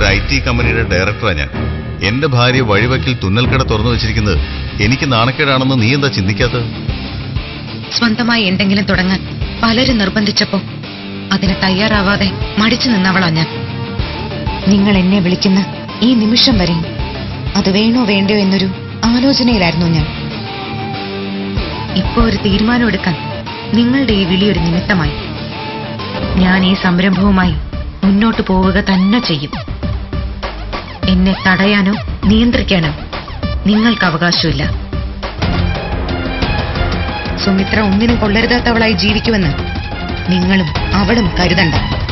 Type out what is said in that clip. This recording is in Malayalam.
ഒരു IT കമ്പനിയുടെ ഡയറക്ടറാണ് ഞാൻ. എന്റെ ഭാര്യ വഴിവക്കിൽ തുന്നൽക്കട തുറന്നു വെച്ചിരിക്കുന്നത് എനിക്ക് നാണക്കേടാണെന്ന് നീ എന്താ ചിന്തിക്കാത്തത്? സ്വന്തമായി എന്തെങ്കിലും തുടങ്ങാൻ പലരും നിർബന്ധിച്ചപ്പോ അതിന് തയ്യാറാവാതെ മടിച്ചു നിന്നവളാ ഞാൻ. നിങ്ങൾ എന്നെ വിളിക്കുന്ന ഈ നിമിഷം വരെ അത് വേണോ വേണ്ടയോ എന്നൊരു ആലോചനയിലായിരുന്നു ഞാൻ. ഇപ്പോ ഒരു തീരുമാനമെടുക്കാൻ നിങ്ങളുടെ ഈ വിളിയൊരു നിമിത്തമായി. ഞാൻ ഈ സംരംഭവുമായി മുന്നോട്ട് പോവുക തന്നെ ചെയ്യും. എന്നെ തടയാനോ നിയന്ത്രിക്കാനോ നിങ്ങൾക്ക് അവകാശമില്ല. സുമിത്ര ഒന്നിനും കൊള്ളരുതാത്തവളായി ജീവിക്കുമെന്ന് നിങ്ങളും അവളും കരുതണ്ട.